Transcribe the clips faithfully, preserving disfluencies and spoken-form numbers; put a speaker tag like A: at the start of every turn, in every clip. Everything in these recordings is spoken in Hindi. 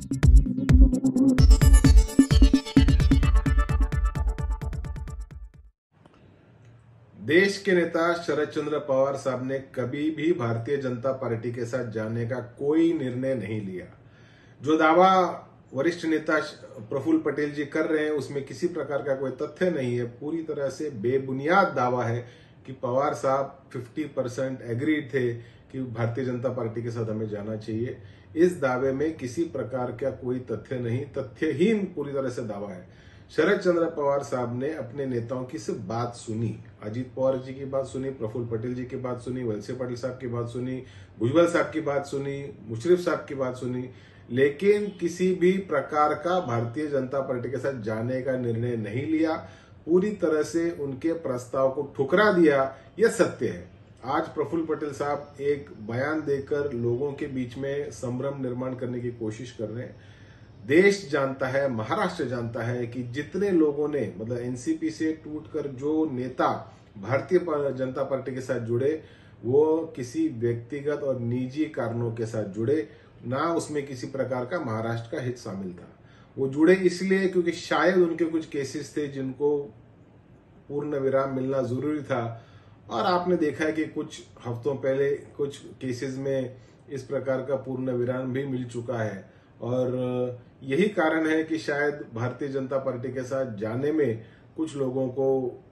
A: देश के नेता शरद चंद्र पवार साहब ने कभी भी भारतीय जनता पार्टी के साथ जाने का कोई निर्णय नहीं लिया। जो दावा वरिष्ठ नेता प्रफुल्ल पटेल जी कर रहे हैं उसमें किसी प्रकार का कोई तथ्य नहीं है। पूरी तरह से बेबुनियाद दावा है कि पवार साहब पचास परसेंट एग्रीड थे कि भारतीय जनता पार्टी के साथ हमें जाना चाहिए। इस दावे में किसी प्रकार का कोई तथ्य नहीं, तथ्यहीन पूरी तरह से दावा है। शरद चंद्र पवार साहब ने अपने नेताओं की सिर्फ बात सुनी, अजीत पवार जी की बात सुनी, प्रफुल्ल पटेल जी की बात सुनी, वलसे पाटिल साहब की बात सुनी, भुजबल साहब की बात सुनी, मुशर्रफ साहब की बात सुनी, लेकिन किसी भी प्रकार का भारतीय जनता पार्टी के साथ जाने का निर्णय नहीं लिया। पूरी तरह से उनके प्रस्ताव को ठुकरा दिया। यह सत्य है। आज प्रफुल्ल पटेल साहब एक बयान देकर लोगों के बीच में संभ्रम निर्माण करने की कोशिश कर रहे हैं। देश जानता है, महाराष्ट्र जानता है कि जितने लोगों ने मतलब एनसीपी से टूटकर जो नेता भारतीय जनता पार्टी के साथ जुड़े वो किसी व्यक्तिगत और निजी कारणों के साथ जुड़े, ना उसमें किसी प्रकार का महाराष्ट्र का हित शामिल था। वो जुड़े इसलिए क्योंकि शायद उनके कुछ केसेस थे जिनको पूर्ण विराम मिलना जरूरी था, और आपने देखा है कि कुछ हफ्तों पहले कुछ केसेस में इस प्रकार का पूर्ण विराम भी मिल चुका है। और यही कारण है कि शायद भारतीय जनता पार्टी के साथ जाने में कुछ लोगों को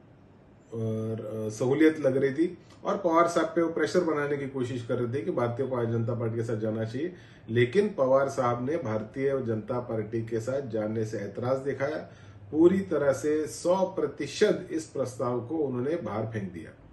A: सहूलियत लग रही थी और पवार साहब पे वो प्रेशर बनाने की कोशिश कर रहे थे कि भारतीय जनता पार्टी के साथ जाना चाहिए। लेकिन पवार साहब ने भारतीय जनता पार्टी के साथ जाने से ऐतराज दिखाया। पूरी तरह से सौ प्रतिशत इस प्रस्ताव को उन्होंने बाहर फेंक दिया।